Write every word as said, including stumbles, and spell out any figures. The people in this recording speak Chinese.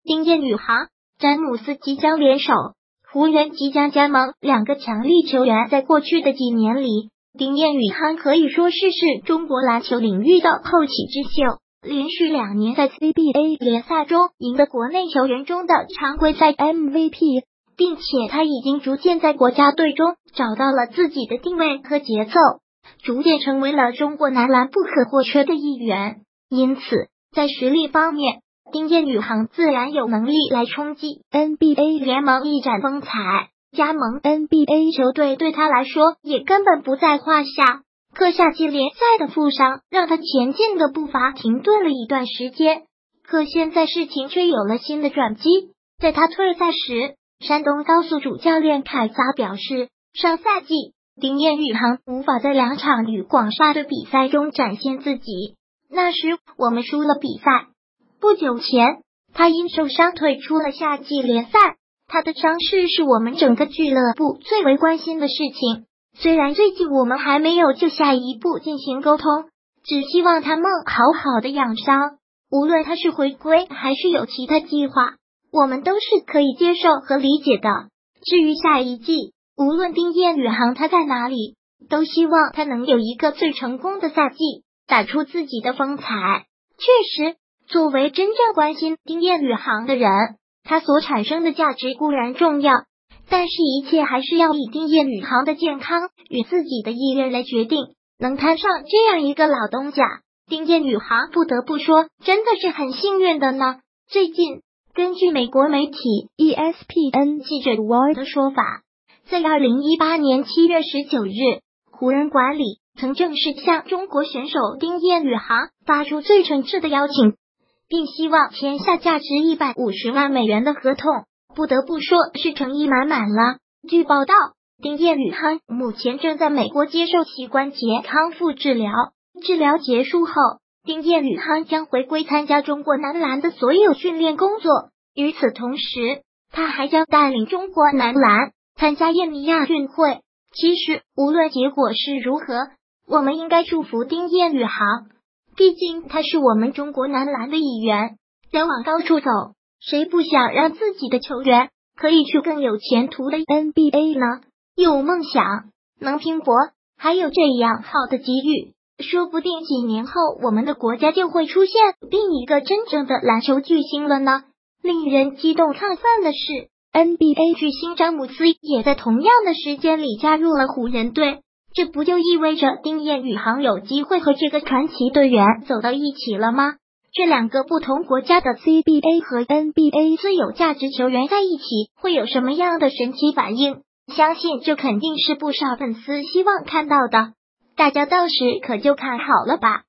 丁彦雨航、詹姆斯即将联手，湖人即将加盟两个强力球员。在过去的几年里，丁彦雨航可以说是是中国篮球领域的后起之秀，连续两年在 C B A 联赛中赢得国内球员中的常规赛 M V P， 并且他已经逐渐在国家队中找到了自己的定位和节奏，逐渐成为了中国男篮不可或缺的一员。因此，在实力方面，丁彦雨航自然有能力来冲击 N B A 联盟一展风采。加盟 N B A 球队对他来说也根本不在话下，可夏季联赛的负伤让他前进的步伐停顿了一段时间，可现在事情却有了新的转机。在他退赛时，山东高速主教练凯撒表示，上赛季丁彦雨航无法在两场与广厦的比赛中展现自己，那时我们输了比赛。不久前，他因受伤退出了夏季联赛，他的伤势是我们整个俱乐部最为关心的事情。虽然最近我们还没有就下一步进行沟通，只希望他能好好的养伤。无论他是回归还是有其他计划，我们都是可以接受和理解的。至于下一季，无论丁彦雨航他在哪里，都希望他能有一个最成功的赛季，打出自己的风采。确实，作为真正关心丁彦雨航的人，他所产生的价值固然重要，但是一切还是要以丁彦雨航的健康与自己的意愿来决定。能摊上这样一个老东家，丁彦雨航不得不说真的是很幸运的呢。最近，根据美国媒体 E S P N 记者 Ward 的说法，在二零一八年七月十九日，湖人管理曾正式向中国选手丁彦雨航发出最诚挚的邀请，并希望签下价值一百五十万美元的合同，不得不说是诚意满满了。据报道，丁彦雨航目前正在美国接受膝关节康复治疗，治疗结束后，丁彦雨航将回归参加中国男篮的所有训练工作。与此同时，他还将带领中国男篮参加印尼亚运会。其实，无论结果是如何，我们应该祝福丁彦雨航，毕竟他是我们中国男篮的一员。人往高处走，谁不想让自己的球员可以去更有前途的 N B A 呢？有梦想，能拼搏，还有这样好的机遇，说不定几年后我们的国家就会出现另一个真正的篮球巨星了呢。令人激动亢奋的是， N B A 巨星詹姆斯也在同样的时间里加入了湖人队，这不就意味着丁彦雨航有机会和这个传奇队员走到一起了吗？这两个不同国家的 C B A 和 N B A 最有价值球员在一起会有什么样的神奇反应？相信这肯定是不少粉丝希望看到的，大家到时可就看好了吧。